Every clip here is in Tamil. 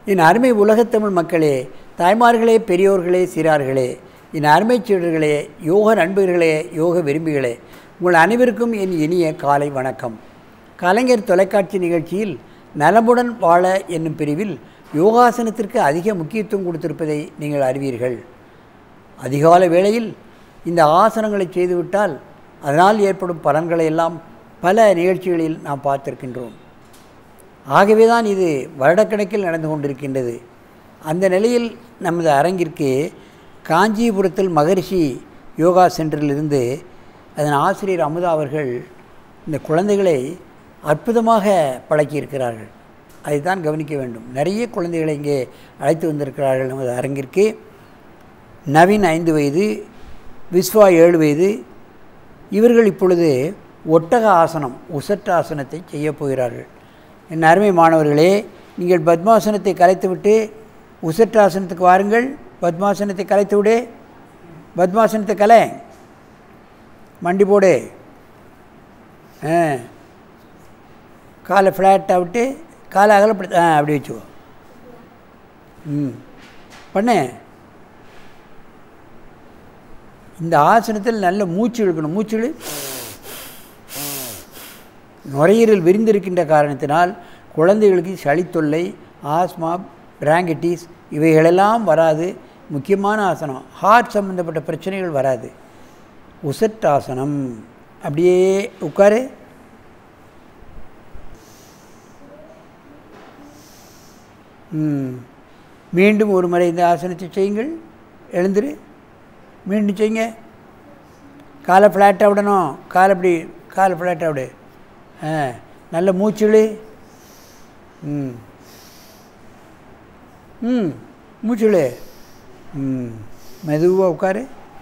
என் அருமை உலகத்தமிழ் மக்களே, தாய்மார்களே, பெரியோர்களே, சிறார்களே, என் அருமை சீடர்களே, யோக நண்பர்களே, யோக விரும்பிகளே, உங்கள் அனைவருக்கும் என் இனிய காலை வணக்கம். கலைஞர் தொலைக்காட்சி நிகழ்ச்சியில் நலமுடன் வாழ என்னும் பிரிவில் யோகாசனத்திற்கு அதிக முக்கியத்துவம் கொடுத்திருப்பதை நீங்கள் அறிவீர்கள். அதிகால வேளையில் இந்த ஆசனங்களை செய்துவிட்டால் அதனால் ஏற்படும் பலன்களை எல்லாம் பல நிகழ்ச்சிகளில் நாம் பார்த்திருக்கின்றோம். ஆகவே தான் இது வருடக்கணக்கில் நடந்து கொண்டிருக்கின்றது. அந்த நிலையில் நமது அரங்கிற்கு காஞ்சிபுரத்தில் மகரிஷி யோகா சென்டரிலிருந்து அதன் ஆசிரியர் அமுதா அவர்கள் இந்த குழந்தைகளை அற்புதமாக பழக்கியிருக்கிறார்கள். அதை தான் கவனிக்க வேண்டும். நிறைய குழந்தைகளை இங்கே அழைத்து வந்திருக்கிறார்கள் நமது அரங்கிற்கு. நவீன் 5 வயது, விஸ்வா 7 வயது. இவர்கள் இப்பொழுது ஒட்டக ஆசனம், உசட்டாசனத்தை செய்யப் போகிறார்கள். என் அருமை மாணவர்களே, நீங்கள் பத்மாசனத்தை கலைத்துவிட்டு உசட்டாசனத்துக்கு வாருங்கள். பத்மாசனத்தை கலைத்து விடு. பத்மாசனத்தை கலை, மண்டி போடு. காலை ஃப்ளாட்டாக விட்டு காலை அகலப்படுத்த, அப்படி வச்சுக்கோ. பண்ணு. இந்த ஆசனத்தில் நல்ல மூச்சு இழுக்கணும். மூச்சு நுரையீரல் விரிந்திருக்கின்ற காரணத்தினால் குழந்தைகளுக்கு சளித்தொல்லை, ஆஸ்மா, பிராங்கடிஸ் இவைகளெல்லாம் வராது. முக்கியமான ஆசனம். ஹார்ட் சம்பந்தப்பட்ட பிரச்சனைகள் வராது. உசட்டாசனம். அப்படியே உட்காரு. மீண்டும் ஒரு முறை இந்த ஆசனத்தை செய்யுங்கள். எழுந்துரு. மீண்டும் செய்யுங்க. காலை ஃப்ளாட்டாக விடணும். காலை அப்படி, காலை ஃப்ளாட்டாக விடு. நல்ல மூச்சுழு. மூச்சுழு. மெதுவாக உட்காரு.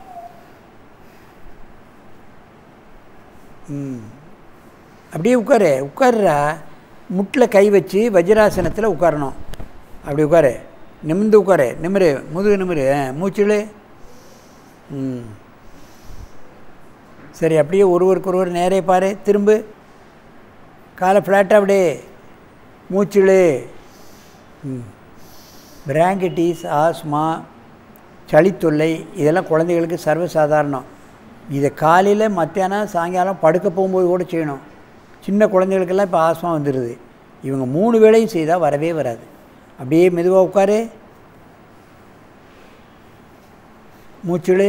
அப்படியே உட்காரு. உட்காருறா. முட்டில் கை வச்சு வஜ்ராசனத்தில் உட்காரணும். அப்படி உட்காரு. நிமிர்ந்து உட்காரு. நிமிரு. முதுகு நிமிரு. மூச்சுழு. சரி, அப்படியே ஒருவருக்கொருவர் நேரே பாரு. திரும்ப காலை ஃப்ளாட்டாக விடு. மூச்சுழு. பிராங்கடிஸ், ஆஸ்மா, சளித்தொல்லை இதெல்லாம் குழந்தைகளுக்கு சர்வசாதாரணம். இதை காலையில், மத்தியானம், சாயங்காலம் படுக்க போகும்போது கூட செய்யணும். சின்ன குழந்தைகளுக்கெல்லாம் இப்போ ஆஸ்மா வந்துடுது. இவங்க 3 வேளையும் செய்தால் வரவே வராது. அப்படியே மெதுவாக உட்காரு. மூச்சுழு.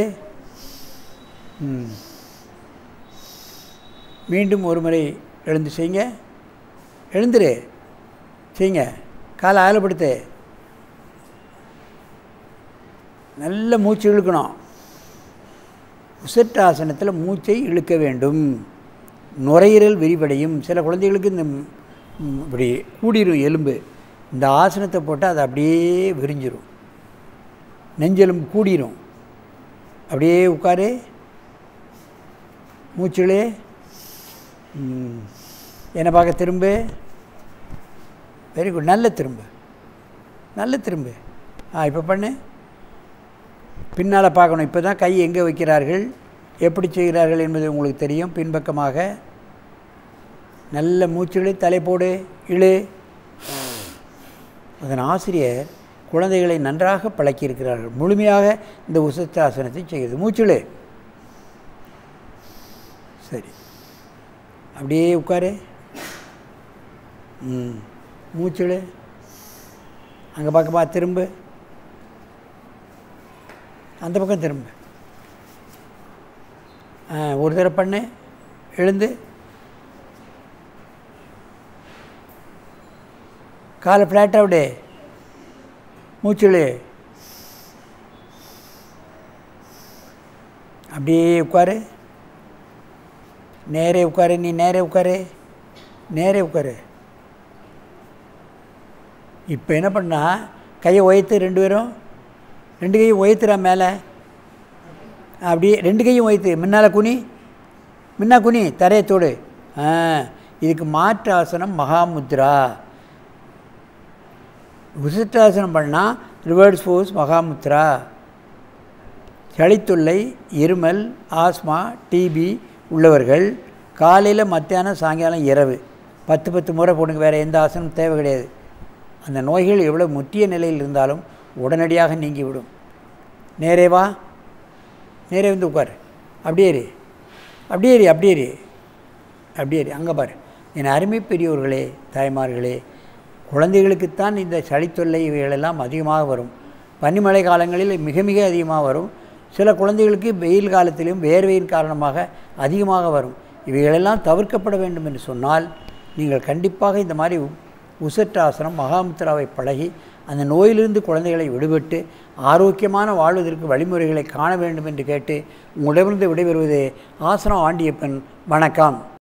மீண்டும் ஒரு முறை எழுந்து செய்யுங்க. எழுந்துரு. செய்யுங்க. காலை அகலப்படுத்து. நல்ல மூச்சு இழுக்கணும். உசட்டாசனத்தில் மூச்சை இழுக்க வேண்டும். நுரையீரல் விரிவடையும். சில குழந்தைகளுக்கு இந்த இப்படி கூடிரும் எலும்பு. இந்த ஆசனத்தை போட்டால் அது அப்படியே விரிஞ்சிடும். நெஞ்செலும்பு கூடிரும். அப்படியே உட்காரு. மூச்சுலே. என்னை பார்க்க திரும்ப. Very good. நல்ல திரும்ப. நல்ல திரும்ப. இப்போ பண்ணு. பின்னால் பார்க்கணும். இப்போ தான் கை எங்கே வைக்கிறார்கள், எப்படி செய்கிறார்கள் என்பது உங்களுக்கு தெரியும். பின்பக்கமாக நல்ல மூச்சுழு. தலை போடு. இழு. அதன் ஆசிரியர் குழந்தைகளை நன்றாக பழக்கியிருக்கிறார்கள். முழுமையாக இந்த உசட்டாசனத்தை செய்கிறது. மூச்சுழு. சரி, அப்படியே உட்காரு. மூச்சுழு. அங்கே பக்கமா திரும்ப. அந்த பக்கம் திரும்ப. ஒரு தடவை பண்ணு. எழுந்து காலை ஃப்ளாட்டாக விடு. மூச்சுழு. அப்படியே உட்காரு. நேரே உட்காரு. நீ நேரே உட்காரு. நேரே உட்காரு. இப்போ என்ன பண்ணா, கையை உயர்த்து. 2 பேரும் 2 கையும் உயர்த்துறா மேலே. அப்படியே 2 கையும் உயர்த்து. முன்னால் குனி. முன்னா குனி. தரையத்தோடு. இதுக்கு மாற்று ஆசனம் மகாமுத்ரா. உசட்டாசனம் பண்ணால் ரிவர்ஸ் ஃபோர்ஸ் மகாமுத்ரா. சளித்தொல்லை, இருமல், ஆஸ்மா, டிபி உள்ளவர்கள் காலையில், மத்தியானம், சாயங்காலம், இரவு 10 முறை போடுங்க. வேறு எந்த ஆசனம் தேவை கிடையாது. அந்த நோய்கள் எவ்வளோ முற்றிய நிலையில் இருந்தாலும் உடனடியாக நீங்கிவிடும். நேரே வா, நேரே வந்து உட்கார், அப்படியே இரு, அப்படியே இரு, அப்படியே இரு, அப்படியே இரு, அங்கே பாரு. என் அருமை பெரியோர்களே, தாய்மார்களே, குழந்தைகளுக்குத்தான் இந்த சளித்தொல்லை இவைகளெல்லாம் அதிகமாக வரும். பனிமழை காலங்களில் மிக மிக அதிகமாக வரும். சில குழந்தைகளுக்கு வெயில் காலத்திலும் வேர்வையின் காரணமாக அதிகமாக வரும். இவைகளெல்லாம் தவிர்க்கப்பட வேண்டும் என்று சொன்னால் நீங்கள் கண்டிப்பாக இந்த மாதிரி உசட்டாசனம் மகாமுத்ராவை பழகி அந்த நோயிலிருந்து குழந்தைகளை விடுபட்டு ஆரோக்கியமான வாழ்வதற்கு வழிமுறைகளை காண வேண்டும் என்று கேட்டு உங்களிடமிருந்து விடைபெறுவது ஆசனம் ஆண்டியப்பன். வணக்கம்.